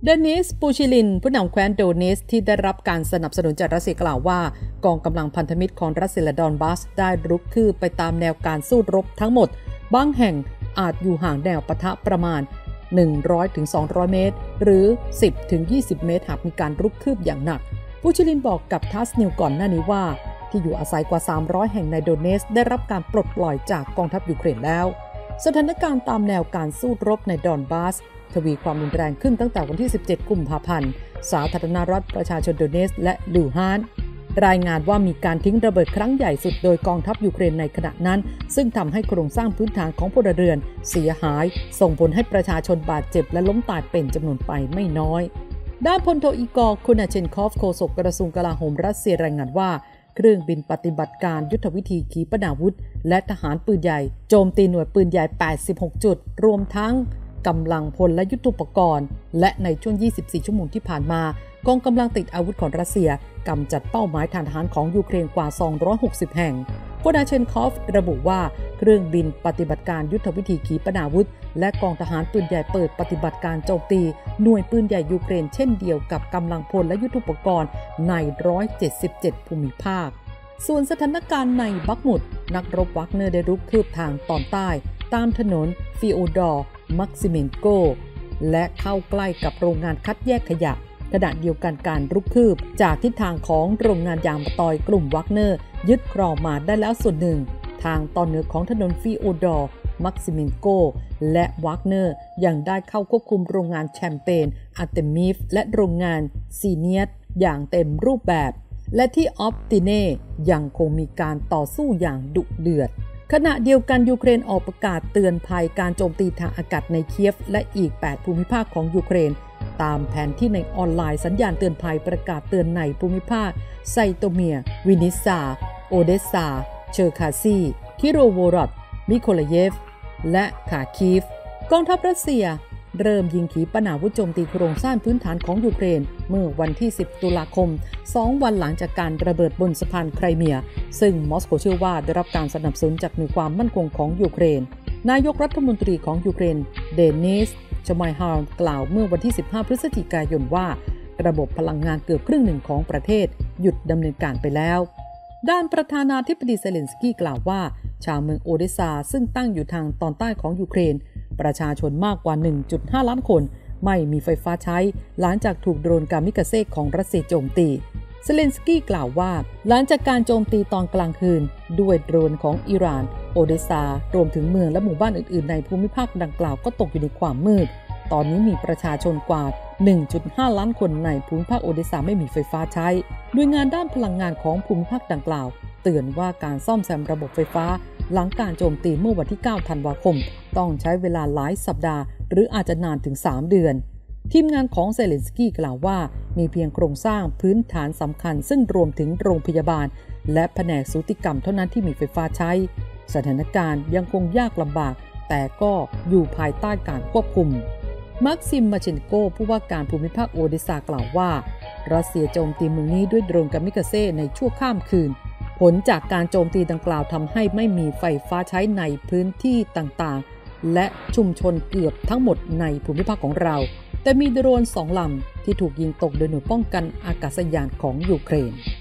เดนิส ปูชิลินผู้นำแคว้นโดเนสที่ได้รับการสนับสนุนจากรัสเซียกล่าวว่ากองกำลังพันธมิตรของรัสเซียและดอนบาสได้รุกคืบไปตามแนวการสู้รบทั้งหมดบางแห่งอาจอยู่ห่างแนวปะทะประมาณ 100-200 เมตรหรือ 10-20 เมตรหากมีการรุกคืบอย่างหนักปูชิลินบอกกับทัสนิวก่อนหน้านี้ว่าที่อยู่อาศัยกว่า300แห่งในโดเนสได้รับการปลดปล่อยจากกองทัพยูเครนแล้วสถานการณ์ตามแนวการสู้รบในดอนบาสทวีความรุนแรงขึ้นตั้งแต่วันที่17กุมภาพันธ์สาธารณรัฐประชาชนโดเนสและลูฮานรายงานว่ามีการทิ้งระเบิดครั้งใหญ่สุดโดยกองทัพยูเครนในขณะนั้นซึ่งทำให้โครงสร้างพื้นฐานของพลเรือนเสียหายส่งผลให้ประชาชนบาดเจ็บและล้มตายเป็นจำนวนไปไม่น้อยด้านพลโทอีกอร์ คูนาเชนคอฟโฆษกกระทรวงกลาโหมรัสเซียรายงานว่าเครื่องบินปฏิบัติการยุทธวิธีขีปนาวุธและทหารปืนใหญ่โจมตีหน่วยปืนใหญ่86จุดรวมทั้งกำลังพลและยุทโธปกรณ์และในช่วง24ชั่วโมงที่ผ่านมากองกำลังติดอาวุธของรัสเซียกำจัดเป้าหมายฐานทหารของยูเครนกว่า260แห่งโคนาเชนคอฟระบุว่าเครื่องบินปฏิบัติการยุทธวิธีขีปนาวุธและกองทหารปืนใหญ่เปิดปฏิบัติการโจมตีหน่วยปืนใหญ่ยูเครนเช่นเดียวกับกำลังพลและยุทโธปกรณ์ใน177ภูมิภาคส่วนสถานการณ์ในบักมุดนักรบวักเนอร์ได้รุกคืบทางตอนใต้ตามถนนฟิโอดอร์มักซิเมนโกและเข้าใกล้กับโรงงานคัดแยกขยะขณะเดียวกันการรุกคืบจากทิศทางของโรงงานยางมะตอยกลุ่มวักเนอร์ยึดครองมาได้แล้วส่วนหนึ่งทางตอนเหนือของถนนฟิโอดอร์มักซิเมนโกและวักเนอร์ยังได้เข้าควบคุมโรงงานแชมเปญอาร์เตมิฟและโรงงานซีเนียตอย่างเต็มรูปแบบและที่ออปติเน่ยังคงมีการต่อสู้อย่างดุเดือดขณะเดียวกันยูเครนออกประกาศเตือนภัยการโจมตีทางอากาศในเคียฟและอีก8ภูมิภาคของยูเครนตามแผนที่ในออนไลน์สัญญาณเตือนภัยประกาศเตือนในภูมิภาคไซโตเมียวินิซาโอเดสซาเชอร์คาซีคิโรโวรอดมิโคลาเยฟและคาคีฟกองทัพรัสเซียเริ่มยิงขีปนาวุธโจมตีโครงสร้างพื้นฐานของยูเครนเมื่อวันที่10ตุลาคม2วันหลังจากการระเบิดบนสะพานไครเมียซึ่งมอสโกเชื่อว่าได้รับการสนับสนุนจากหน่วยความมั่นคงของยูเครนนายกรัฐมนตรีของยูเครนเดนิส ชมายฮาลกล่าวเมื่อวันที่15พฤศจิกายนว่าระบบพลังงานเกือบครึ่งหนึ่งของประเทศหยุดดำเนินการไปแล้วด้านประธานาธิบดีเซเลนสกี้กล่าวว่าชาวเมืองโอเดสซาซึ่งตั้งอยู่ทางตอนใต้ของยูเครนประชาชนมากกว่า 1.5 ล้านคนไม่มีไฟฟ้าใช้หลังจากถูกโดรนกามิกาเซ่ของรัสเซียโจมตีเซเลนสกี้กล่าวว่าหลังจากการโจมตีตอนกลางคืนด้วยโดรนของอิหร่านโอเดสซารวมถึงเมืองและหมู่บ้านอื่นๆในภูมิภาคดังกล่าวก็ตกอยู่ในความมืดตอนนี้มีประชาชนกว่า 1.5 ล้านคนในภูมิภาคโอเดสซาไม่มีไฟฟ้าใช้โดยงานด้านพลังงานของภูมิภาคดังกล่าวเตือนว่าการซ่อมแซมระบบไฟฟ้าหลังการโจมตีเมื่อวันที่9ธันวาคมต้องใช้เวลาหลายสัปดาห์หรืออาจจะนานถึง3เดือนทีมงานของเซเลนสกี้กล่าวว่ามีเพียงโครงสร้างพื้นฐานสำคัญซึ่งรวมถึงโรงพยาบาลและแผนกสูติกรรมเท่านั้นที่มีไฟฟ้าใช้สถานการณ์ยังคงยากลำบากแต่ก็อยู่ภายใต้การควบคุมมาร์คซิมมาเชนโกผู้ว่าการภูมิภาคโอเดสซากล่าวว่ารัสเซียโจมตีเมืองนี้ด้วยโดรนกามิกาเซ่ในชั่วข้ามคืนผลจากการโจมตีดังกล่าวทำให้ไม่มีไฟฟ้าใช้ในพื้นที่ต่างๆและชุมชนเกือบทั้งหมดในภูมิภาคของเราแต่มีโดรน2 ลำที่ถูกยิงตกโดยหน่วยป้องกันอากาศยานของยูเครน